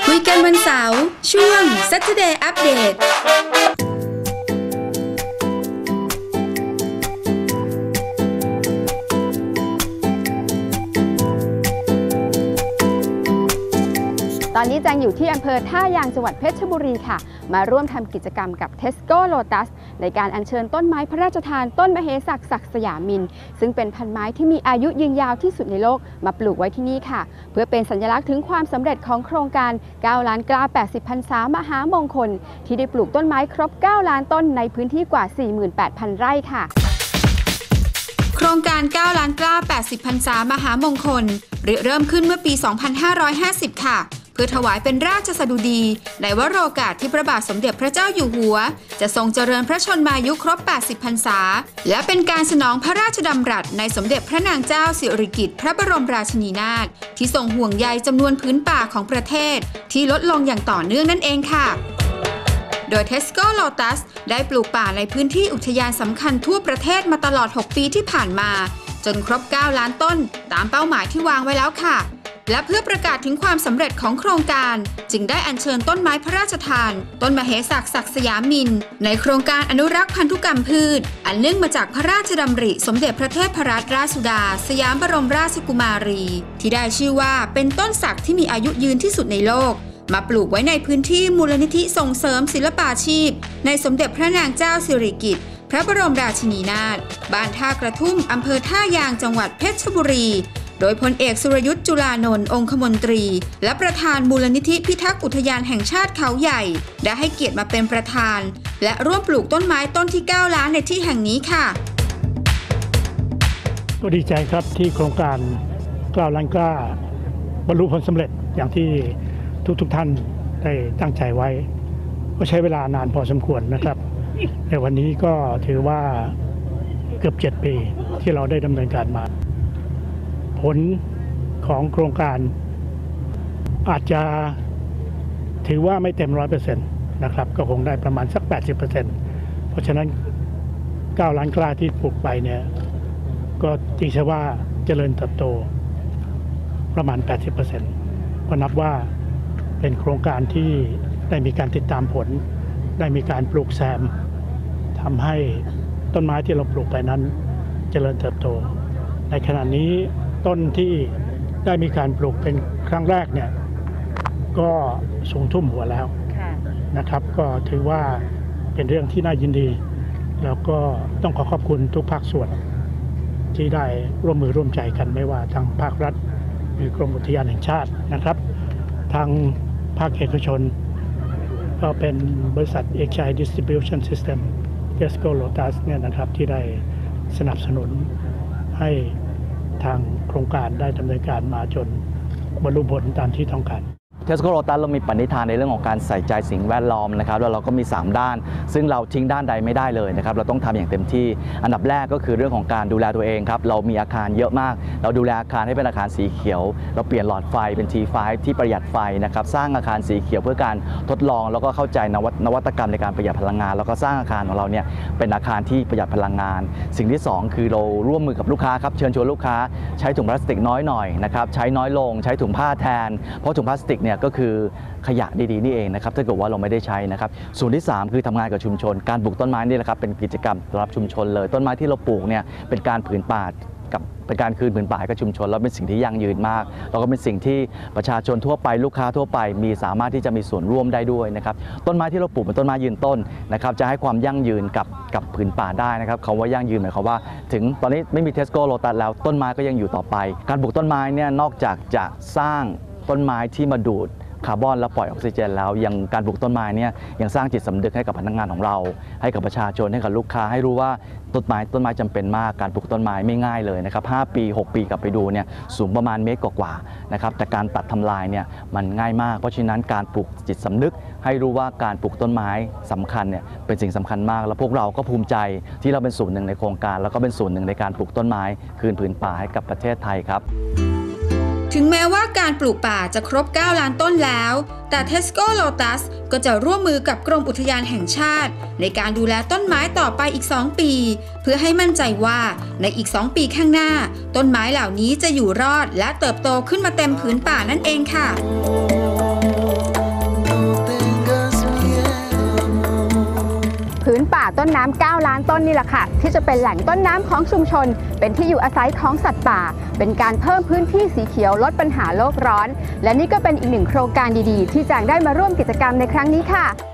คุยกันวันเสาร์ช่วง Saturday Update ตอนนี้แจงอยู่ที่อำเภอท่ายางจังหวัดเพชรบุรีค่ะมาร่วมทำกิจกรรมกับ Tesco Lotus ในการอัญเชิญต้นไม้พระราชทานต้นมเหสักศักดิ์สยามินซึ่งเป็นพันไม้ที่มีอายุยืนยาวที่สุดในโลกมาปลูกไว้ที่นี่ค่ะเพื่อเป็นสัญลักษณ์ถึงความสำเร็จของโครงการ9ล้านกล้า80พรรษามหามงคลที่ได้ปลูกต้นไม้ครบ9ล้านต้นในพื้นที่กว่า 48,000 ไร่ค่ะโครงการ9ล้านกล้า80พรรษามหามงคลเริ่มขึ้นเมื่อปี 2550 ค่ะเพื่อถวายเป็นราชสดุดีในวโรกาสที่พระบาทสมเด็จพระเจ้าอยู่หัวจะทรงเจริญพระชนมายุครบ80พรรษาและเป็นการสนองพระราชดำรัสในสมเด็จพระนางเจ้าสิริกิติ์พระบรมราชินีนาถที่ทรงห่วงใยจำนวนพื้นป่าของประเทศที่ลดลงอย่างต่อเนื่องนั่นเองค่ะโดย Tesco Lotus ได้ปลูกป่าในพื้นที่อุทยานสำคัญทั่วประเทศมาตลอด6ปีที่ผ่านมาจนครบ9ล้านต้นตามเป้าหมายที่วางไว้แล้วค่ะและเพื่อประกาศถึงความสำเร็จของโครงการจึงได้อัญเชิญต้นไม้พระราชทานต้นมเหสักศักดิ์สยามินในโครงการอนุรักษ์พันธุกรรมพืชอันเนื่องมาจากพระราชดำริสมเด็จพระเทพรัตนราชสุดาสยามบรมราชกุมารีที่ได้ชื่อว่าเป็นต้นศักดิ์ที่มีอายุยืนที่สุดในโลกมาปลูกไว้ในพื้นที่มูลนิธิส่งเสริมศิลปาชีพในสมเด็จพระนางเจ้าสิริกิติ์พระบรมราชินีนาถบ้านท่ากระทุ่มอำเภอท่ายางจังหวัดเพชรบุรีโดยพลเอกสุรยุทธ์จุลานนท์องคมนตรีและประธานมูลนิธิพิทักษ์อุทยานแห่งชาติเขาใหญ่ได้ให้เกียรติมาเป็นประธานและร่วมปลูกต้นไม้ต้นที่9ล้านในที่แห่งนี้ค่ะก็ดีใจครับที่โครงการ9ล้านกล้าบรรลุผลสำเร็จอย่างที่ทุกท่านได้ตั้งใจไว้ก็ใช้เวลานานพอสมควรนะครับในวันนี้ก็ถือว่าเกือบ7ปีที่เราได้ดำเนินการมาผลของโครงการอาจจะถือว่าไม่เต็ม 100% นะครับก็คงได้ประมาณสัก 80% เพราะฉะนั้น9ล้านกล้าที่ปลูกไปเนี่ยก็ตีซะว่าเจริญเติบโตประมาณ 80% ก็นับว่าเป็นโครงการที่ได้มีการติดตามผลได้มีการปลูกแซมทำให้ต้นไม้ที่เราปลูกไปนั้นเจริญเติบโตในขณะนี้ต้นที่ได้มีการปลูกเป็นครั้งแรกเนี่ยก็สูงท่วมหัวแล้วนะครับก็ถือว่าเป็นเรื่องที่น่ายินดีแล้วก็ต้องขอขอบคุณทุกภาคส่วนที่ได้ร่วมมือร่วมใจกันไม่ว่าทางภาครัฐหรือกรมอุทยานแห่งชาตินะครับทางภาคเอกชนก็เป็นบริษัท Exide Distribution System Tesco Lotus เนี่ยนะครับที่ได้สนับสนุนให้ทางโครงการได้ดำเนินการมาจนบรรลุผลตามที่ต้องการ Tesco Lotus เรามีปณิธานในเรื่องของการใส่ใจสิ่งแวดล้อมนะครับแล้วเราก็มี3ด้านซึ่งเราทิ้งด้านใดไม่ได้เลยนะครับเราต้องทำอย่างเต็มที่อันดับแรกก็คือเรื่องของการดูแลตัวเองครับเรามีอาคารเยอะมากเราดูแลอาคารให้เป็นอาคารสีเขียวเราเปลี่ยนหลอดไฟเป็น T5 ที่ประหยัดไฟนะครับสร้างอาคารสีเขียวเพื่อการทดลองแล้วก็เข้าใจนวัตกรรมในการประหยัดพลังงานแล้วก็สร้างอาคารของเราเนี่ยเป็นอาคารที่ประหยัดพลังงานสิ่งที่2คือเราร่วมมือกับลูกค้าครับเชิญชวนลูกค้าใช้ถุงพลาสติกน้อยหน่อยนะครับใช้น้อยลงใช้ถุงผ้าแทนเพราะถุงพลาสติกเนี่ยก็คือขยะดีๆนี่เองนะครับถ้าเกิดว่าเราไม่ได้ใช้นะครับส่วนที่3คือทำงานกับชุมชนการปลูกต้นไม้นี่แหละครับเป็นกิจกรรมสำหรับชุมชนเลยต้นไม้ที่เราปลูกเนี่ยเป็นการผืนป่ากับเป็นการคืนผืนป่าให้กับชุมชนแล้วเป็นสิ่งที่ยั่งยืนมากแล้วก็เป็นสิ่งที่ประชาชนทั่วไปลูกค้าทั่วไปมีสามารถที่จะมีส่วนร่วมได้ด้วยนะครับต้นไม้ที่เราปลูกเป็นต้นไม้ยืนต้นนะครับจะให้ความยั่งยืนกับผืนป่าได้นะครับคำว่ายั่งยืนหมายความว่าถึงตอนนี้ไม่มี Tesco Lotus แล้วต้นไม้ก็ยังอยู่ต่อไปการปลูกต้นไม้เนี่ยนอกจากจะสร้างต้นไม้ที่มาดูดคาร์บอนและปล่อยออกซิเจนแล้วยังการปลูกต้นไม้เนี่ยยังสร้างจิตสำนึกให้กับพนักงานของเราให้กับประชาชนให้กับลูกค้าให้รู้ว่าต้นไม้จำเป็นมากการปลูกต้นไม้ไม่ง่ายเลยนะครับ5 ปี6 ปีกลับไปดูเนี่ยสูงประมาณเมตรกว่าๆนะครับแต่การตัดทำลายเนี่ยมันง่ายมากเพราะฉะนั้นการปลูกจิตสำนึกให้รู้ว่าการปลูกต้นไม้สำคัญเนี่ยเป็นสิ่งสำคัญมากแล้วพวกเราก็ภูมิใจที่เราเป็นส่วนหนึ่งในโครงการแล้วก็เป็นส่วนหนึ่งในการปลูกต้นไม้คืนผืนป่าให้กับประเทศไทยครับถึงแม้ว่าการปลูกป่าจะครบ9ล้านต้นแล้วแต่ Tesco Lotus ก็จะร่วมมือกับกรมอุทยานแห่งชาติในการดูแลต้นไม้ต่อไปอีก2 ปีเพื่อให้มั่นใจว่าในอีก2 ปีข้างหน้าต้นไม้เหล่านี้จะอยู่รอดและเติบโตขึ้นมาเต็มผืนป่านั่นเองค่ะต้นน้ำ9 ล้านต้นนี่แหละค่ะที่จะเป็นแหล่งต้นน้ำของชุมชนเป็นที่อยู่อาศัยของสัตว์ป่าเป็นการเพิ่มพื้นที่สีเขียวลดปัญหาโลกร้อนและนี่ก็เป็นอีกหนึ่งโครงการดีๆที่แจงได้มาร่วมกิจกรรมในครั้งนี้ค่ะ